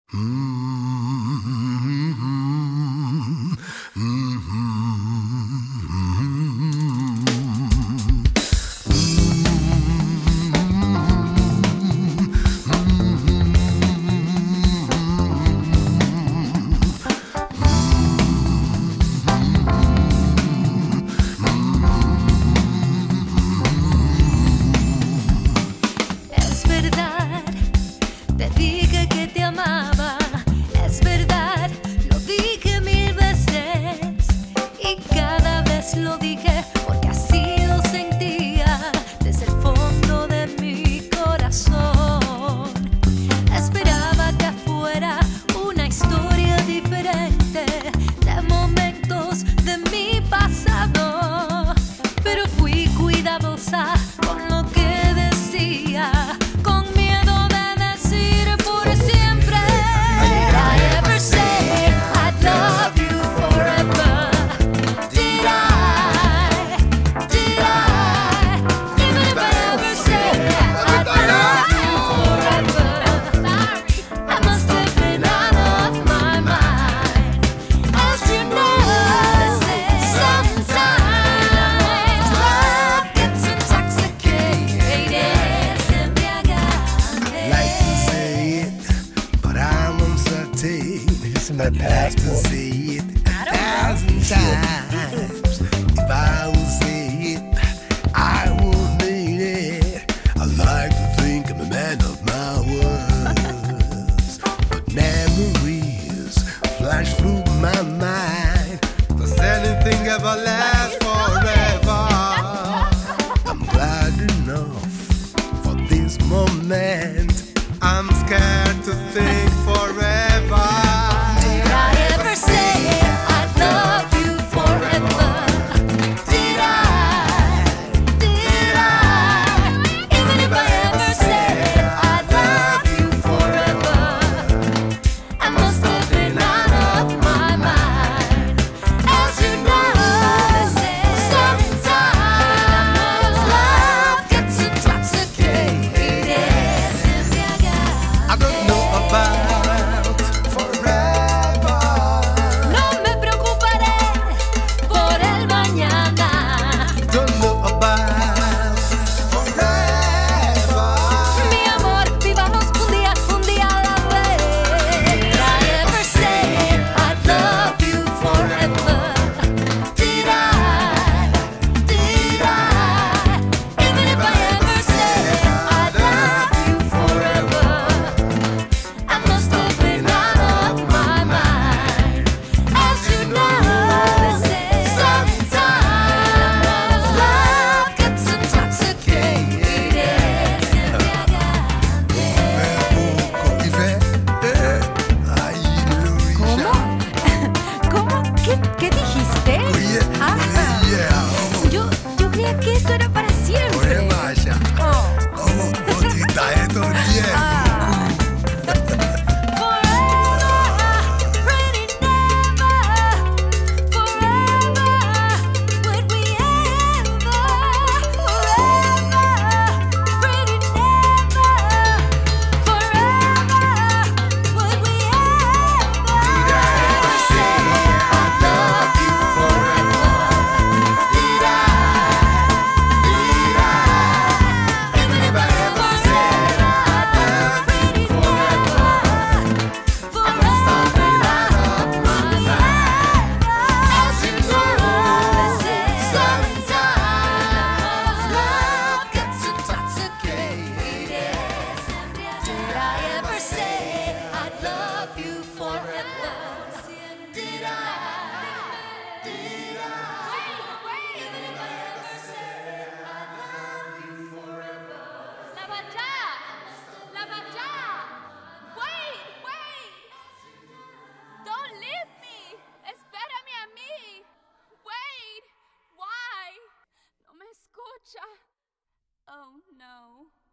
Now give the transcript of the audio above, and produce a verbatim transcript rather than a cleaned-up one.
Lo dije porque así lo sentía desde el fondo de mi corazón. Esperaba que fuera una historia diferente de momentos de mi pasado, pero fui cuidadosa con lo que decía, con miedo de decir por siempre. Did I ever say I love you forever? My past to say it a thousand times. If I would say it, I would mean it. I like to think I'm a man of my words, but memories flash through my mind. Does anything ever last forever? I'm glad enough for this moment. I'm scared to think forever. ¿Qué dijiste? Ah, yo, yo creía que esto era para siempre. Lagbaja. Oh. Oh, bonita, esto es Ah. Oh no.